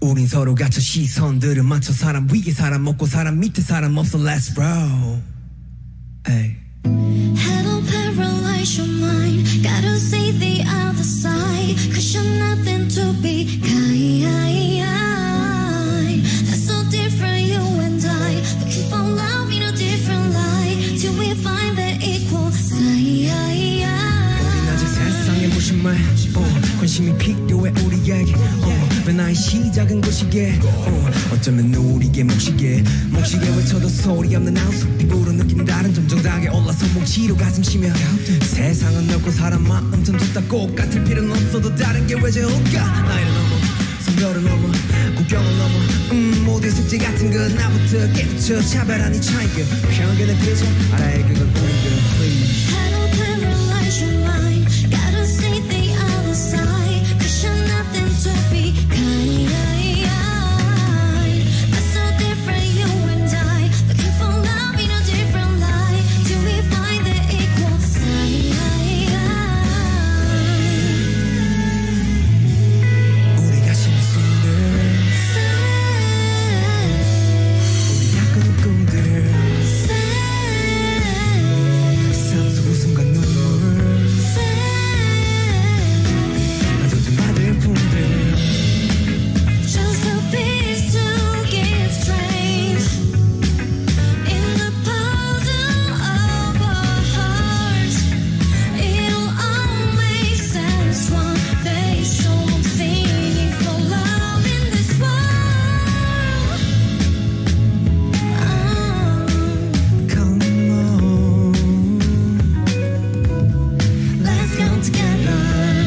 우린 서로 갇혀 시선들을 맞춰 사람 위에 사람 없고 사람 밑에 사람 없어 Let's roll. Hey. Hello, paralyze your mind. Gotta see the other side. Cause you're nothing to be kind. That's so different, you and I. Looking for love in a different light. Till we find the equal side. 우린 아직 세상에 무슨 말 관심이 필요해 우리에게 변화의 시작은 곳이게 어쩌면 우리의 몫이게 외쳐도 소리 없는 한숨 입으로 느낀 다른 점 정당에 올라서 뭉치로 가슴 쉬며 세상은 넓고 사람 마음은 좁다 꼭 같을 필요는 없어도 다른 게 왜 좋을까 나이를 넘어 성별을 넘어 국경을 넘어 모두의 숙제 같은 건 나부터 깨우쳐 차별한 이 차이가 편견의 표정 알아야 그건 우리들 please Hello, paralyze your mind. Gotta see the other side. Cause you're nothing to be kind. That's so different, you and I. Looking for love in a different light. Till we find the equal side. 우리가 쉬는 순간 우리 약간의 꿈들 삶 속 웃음과 눈물 젖은 바다의 품들 Just a piece to give strength in the puzzle of our hearts. It'll all make sense one day. So I'm singing for love in this world. Come on Let's come together.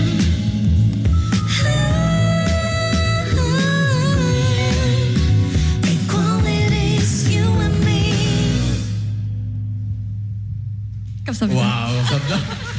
Equality is you and me. 감사합니다. 와우, 감사합니다.